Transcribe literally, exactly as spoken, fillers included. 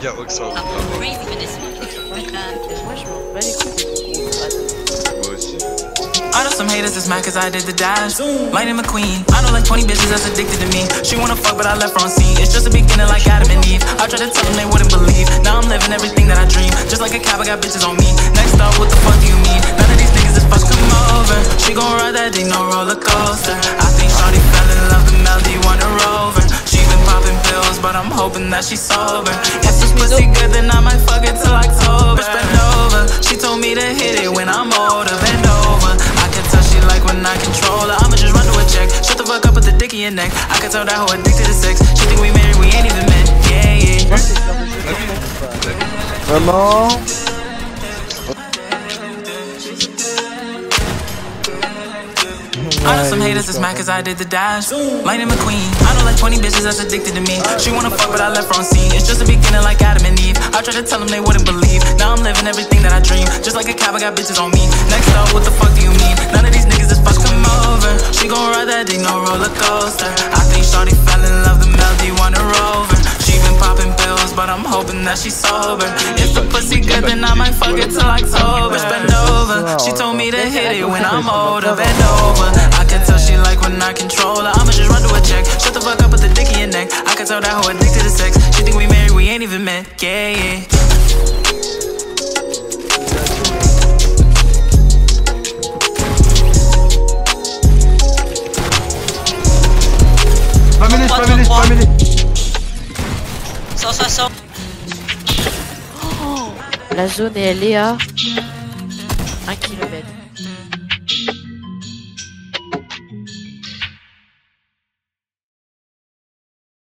Y'a Oxford. Ah, crazy for this one. Moi je m'en bats les couilles. Moi aussi. I know some haters is mad cause I did the dash. Lightning McQueen. I know like twenty bitches that's addicted to me. She wanna fuck but I left her on scene. It's just a beginning like Adam and Eve. I tried to tell them they wouldn't believe. Now I'm living everything that I dream. Just like a cab, I got bitches on me. Next up, what the fuck do you mean? None of these niggas is fuck come over. She gon' ride that dick, no roller coaster. I think shawty fell in love with Melody, wanna rover. She been popping pills, but I'm hoping that she's sober. If this pussy good, then I might fuck it till October. Bend over. She told me to hit it when I'm older. Bend over. I can tell she like when I control her. I'ma just run to a check. Shut the fuck up, put the dick in your neck. I can tell that hoe addicted to sex. She think we married, we ain't even met. Yeah, yeah. Vraiment? I know some haters is mad cause I did the dash. Lightning McQueen. I know like twenty bitches that's addicted to me. She wanna fuck but I left her on scene. It's just a beginning like Adam and Eve. I tried to tell them they wouldn't believe. Now I'm living everything that I dream. Just like a cab, I got bitches on me. Next up, what the fuck do you mean? None of these niggas is fuck come over. She gon' ride that dick, no roller coaster. I think shawty fell in love with Melody, wanna rover. She been popping pills, but I'm hoping that she's sober. If the pussy good, then I might fuck it till October. Bend over. She told me to hit it when I'm older. Bend over. I can tell she like when I control her. I'ma just run to a check. Shut the fuck up, put the dick in your neck. I can tell that hoe addicted to sex. She think we married, we ain't even met. Yeah, yeah. Pas minutes, pas minutes, pas minutes. cent soixante. La zone est elle est à un kilomètre.